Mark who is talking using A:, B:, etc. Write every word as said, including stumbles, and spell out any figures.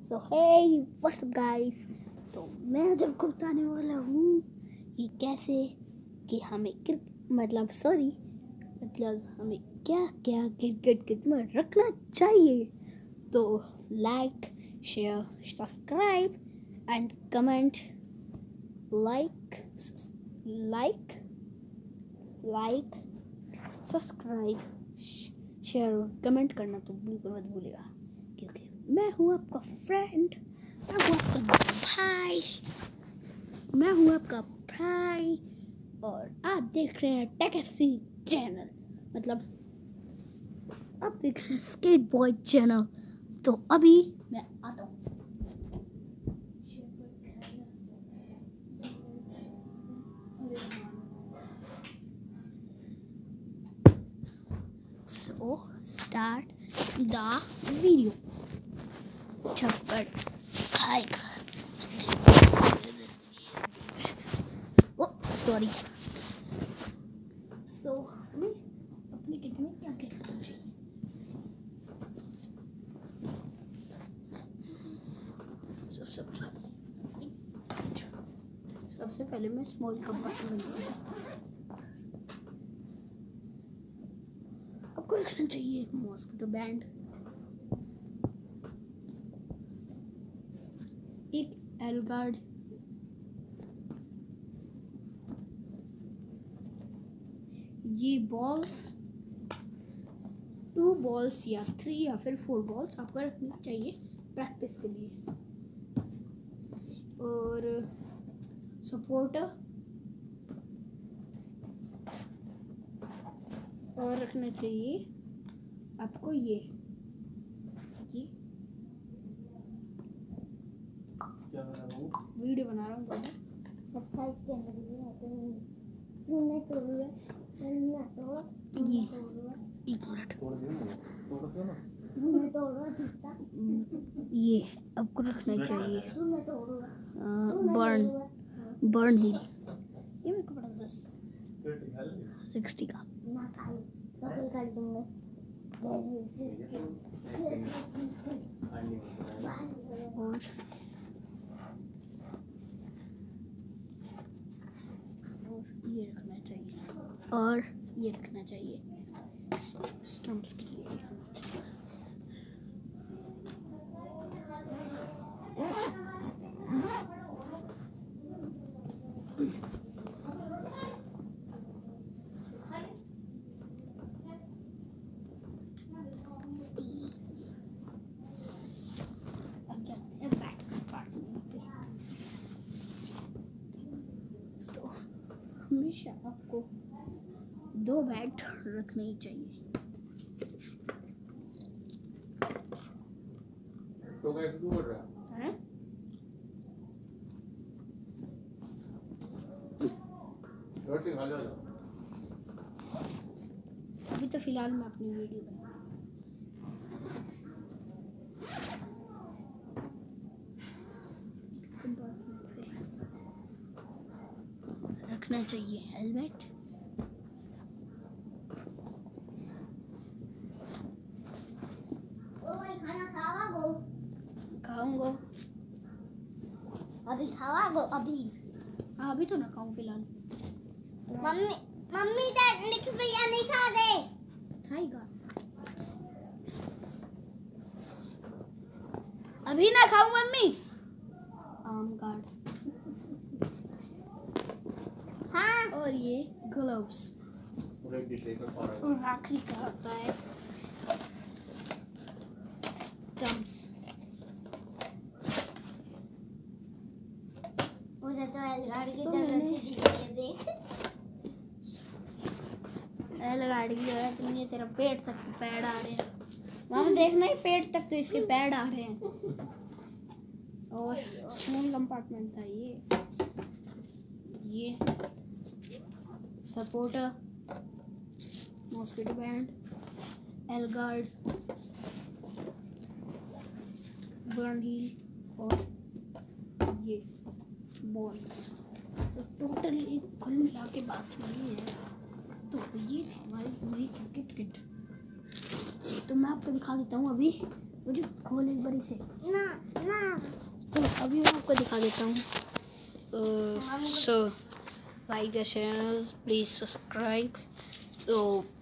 A: सो hey what's up guys. तो मैं आज आपको बताने वाला हूँ कि कैसे कि हमें क्रिक मतलब सॉरी मतलब हमें क्या क्या क्रिकेट किट में रखना चाहिए। तो like share subscribe and comment like like like subscribe share और कमेंट करना तो बिल्कुल मत भूलिएगा, क्योंकि मैं हूँ आपका फ्रेंड, मैं हूँ आपका भाई, मैं हूँ आपका भाई और आप देख रहे हैं टेक एफ सी चैनल, मतलब आप देख रहे हैं स्केट बॉय चैनल। तो अभी मैं आता हूँ। So start the video. छप्पड़ खाएगा। ओ सॉरी। सो हमें अपने किट में क्या क्या रखना चाहिए? सबसे सबसे पहले मैं स्मॉल कंपार्टमेंट आपको रखना चाहिए एक मॉस्किटो बैंड, एक एल गार्ड, ये बॉल्स, टू बॉल्स या थ्री या फिर फोर बॉल्स आपको रखनी चाहिए प्रैक्टिस के लिए, और सपोर्टर और रखना चाहिए आपको ये ये क्या वीडियो बना रहा हूँ अच्छा इसके अंदर ये तूने तोड़ लिया तूने तोड़ ये एक मिनट तोड़ दिया तोड़ दिया ना तूने तोड़ा ये आपको रखना चाहिए तूने तोड़ा बर्न बर्न ही ये मेरे को पड़ा दस सिक्सटी का ना खाई तो कोई कर दूंगा और ये रखना चाहिए और ये रखना चाहिए स्टंप्स के लिए। हमेशा आपको दो बैट रखने ही चाहिए। तो कैसे तू कर रहा है? रोटी खा लो। अभी तो फिलहाल मैं अपनी वीडियो बना रखना चाहिए हेलमेट, खाऊंगा अभी खाओ अभी हाँ अभी तो ना खाऊं फिलहाल।
B: मम्मी मम्मी निक भैया नहीं खा रहे
A: खाएगा अभी ना खाऊं मम्मी। आम कार्ड
B: हाँ
A: और ये ग्लव्स और आखिरी का होता है स्टंप्स।
B: मुझे तो एलगाड़ी की जरूरत देख
A: एलगाड़ी की जरूरत नहीं है, तेरा पेट तक पैड आ रहे हैं मामा, देखना ही पेट तक तो इसके पैड आ रहे हैं। और स्मॉल कंपार्टमेंट था ये ये supporter, mosquito band, L guard, burn heal और ये बॉल्स। तो टोटल एक कुल मिला के बात ये है। तो ये हमारी पूरी क्रिकेट किट। तो मैं आपको दिखा देता हूँ अभी मुझे खोल एक बारी से।
B: ना ना
A: तो अभी मैं आपको दिखा देता हूँ। So like the channel, please subscribe. तो